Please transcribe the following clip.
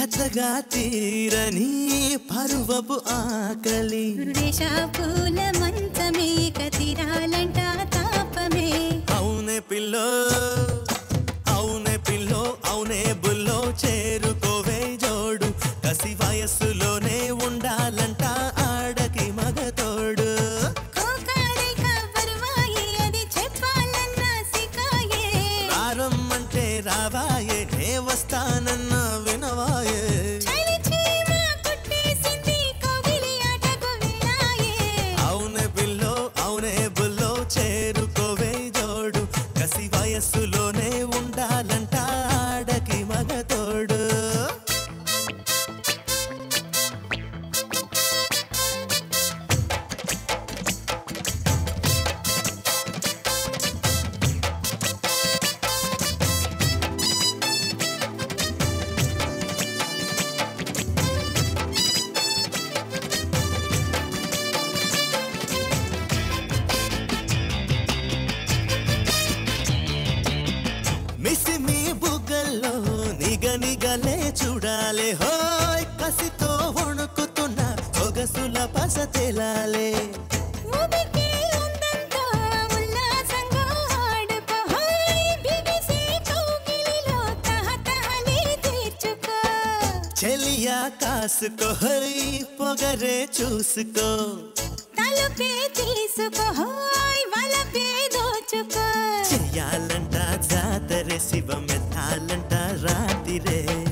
వెచ్చగా తీరని పరువపు ఆకలి దేశా పూల మంచమే కతిరాలంట తాపమే అవునే పిల్లో అవునే బుల్లో చేరుకోవే జోడు కసి వయస్సులోనే ఉండాలంట ఆడకి మగతోడు రారమ్మంటే రావాయే నే వస్తానన్నా వినవాయే అవునే పిల్లో అవునే బుల్లో చేరుకోవే జోడు కసి వయస్సులోనే ఉండాలంట ఆడకి మగతోడు మిసిమి బుగ్గల్లో నిగనిగలే చూడాలే హోయ్ కసితో వణుకుతున్న సొగసుల పస తెలాలే చెలియా కాసుకో హై పొగరే చూసుకో తలుపే తీసుకో వలపే దోచుకో చెయ్యాలంట జాతరే శివ మెత్తాలంట రాతిరే